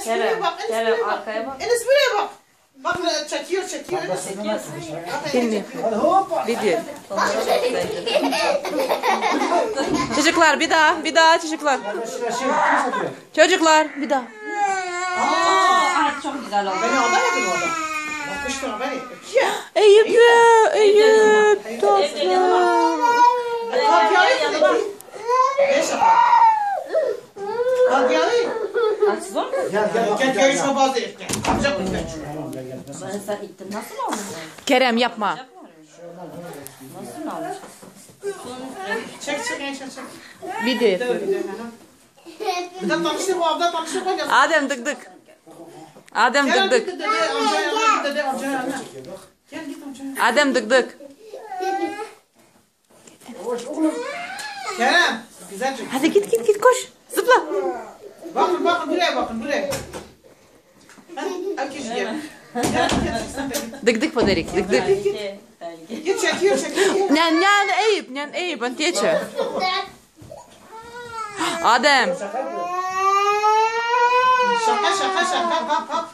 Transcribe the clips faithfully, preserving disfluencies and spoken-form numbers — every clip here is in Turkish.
Enes buraya bak. Enes Kerem buraya bak. arkaya bak. Enes buraya bak. Bak çekiyor çekiyor. Enes Çekiyorsun. Filmi. Hadi hoppa. Video. Onları çok sevdim. Çocuklar bir daha. Bir daha çocuklar. Şuraya şey kim satıyor? Çocuklar bir daha. Aa, çok güzel oldu. beni orada yapayım orada. Bak işte beni. Eyüp ya. Eyüp. Tatlım. Kadyalı. Ne şaka? Kadyalı. Açsız olmuyor mu? Gel gel. Gel gel şuna bazı et. Kapacak mısın? Tamam gel gel. Nasıl? Ben sen ittin. Nasıl olmuş? Kerem yapma. Nasıl olmuş? Çek çek çek çek. Video yapıyor. Bir de tanıştır bu abla tanıştır koy. Adem dık dık. Adem Gel dık git dık. dede amcaya yanına git dede amcaya yanına. Gel git amcaya. Adem dık dık. Yavaş oğlum. Kerem. Güzel çek. Hadi git git git koş. Zıpla. Bakın bakın buraya bakın buraya. Herkes gel. Gel gel sen de git. Dık dık poderik. Dık dık. Belki. Belki. Git çekiyor çekiyor. Nyan nyan Eyüp. Nyan Eyüp. Antiyeçe. Adem. Şaka şaka şaka kalk kalk.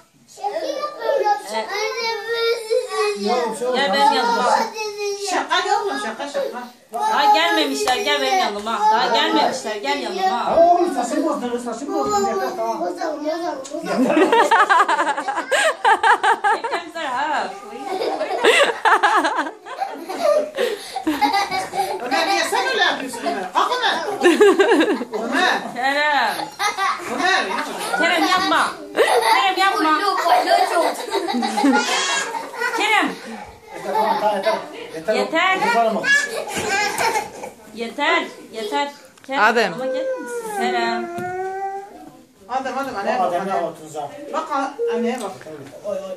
Gel benim yanıma. Şaka yok mu şaka şaka. Daha gelmemişler. Gel benim yanıma. Daha gelmemişler. Gel yanıma. Ha oğlum saçını bozdun. Saçını bozdun. Yeter tamam. Hepimiz ha. Ömer niye sen öyle yapıyorsun Ömer? Kalk Ömer. Ömer. Kerem. Ömer. Kerem yapma. Kerem yapma. Kerem. Yeter tamam tamam yeter. Yeter. Yeter. Yeter ama. Yeter. Yeter. Kerem. Adem. Ama gelir misin? Kerem. Hadi hadi anneye bak Adem'e anneye. oturun zaten. Bak anneye bak. Oy oy.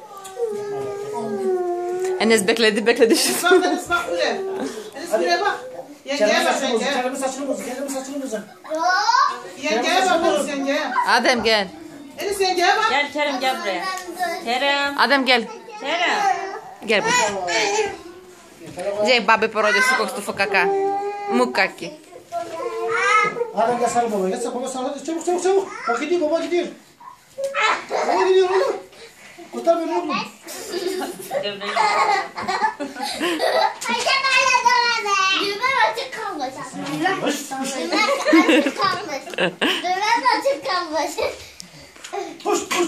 Enes bekledi bekledi. Enes bak Enes bak buraya. Enes buraya bak. Yengeye Kerem'in bak saçını bozdun. yengeye. Kerem'in saçını bozdun. Kerem'in saçını bozdun. Yengeye bak Enes yengeye. Adem gel. Enes yengeye bak. Gel Kerem gel buraya. Kerem. Adem gel. Kerem. Gel buraya. Gdzie baby porodzie su kokstu fokaka. Mukaki. Adem gel sarıl babaya. Gel baba sarıl. Çabuk çabuk çabuk. Bak gidiyor baba gidiyor. Baba gidiyor oğlum. Kurtar beni oğlum. Düğmen açık kalmış. Hoş. Düğmen açık kalmış. Düğmen açık kalmış. Hoş hoş.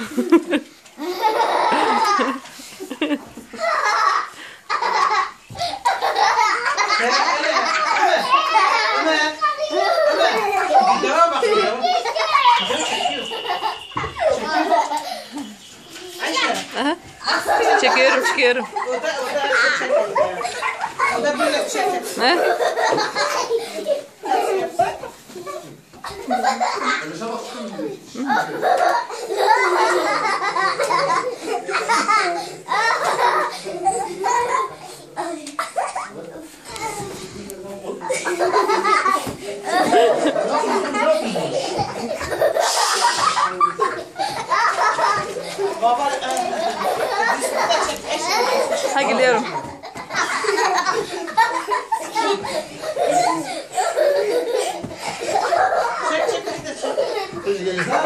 Ömer. Ömer. Ömer. Videoya bak videoya. Video çekiyor. Ayşe. Aha. Çekiyorum çekiyorum. O da o da çek çek. O da böyle çek çek. Ha? Baba bisiklet çek. Eşek. Ha geliyorum. Çek çek bisiklet çek.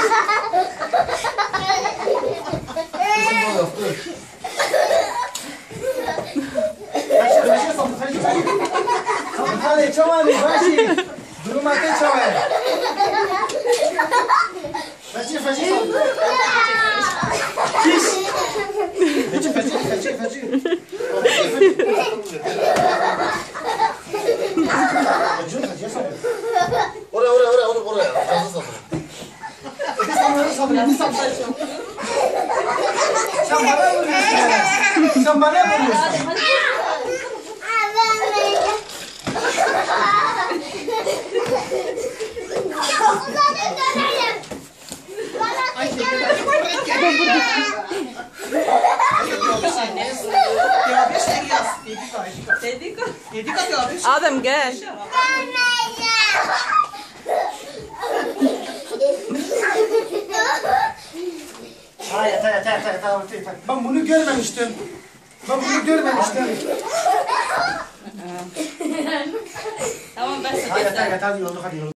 Ayşe Ayşe sabun. Ayşe sabun. Sabun hadi çamayın. Ayşe. Durma ke çamayın. Ayşe Ayşe sabun. Kiş. Ayşe Ayşe Ayşe Ayşe. Oraya oraya oraya oraya oraya. Fazla sabır. Bir sabun sabun. Bir sabun. Sen bana vuruyorsun. Sen bana vuruyorsun. Adem gel. Ha yeter yeter yeter yeter yeter. Ben bunu görmemiştim. Ben bunu görmemiştim. Tamam ben Ha yeter yeter hadi yolduk hadi yolduk.